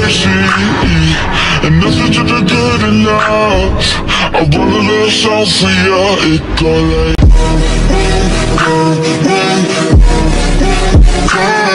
A-B-C-E, and nothing to the good enough. I wrote a little song for you. It go like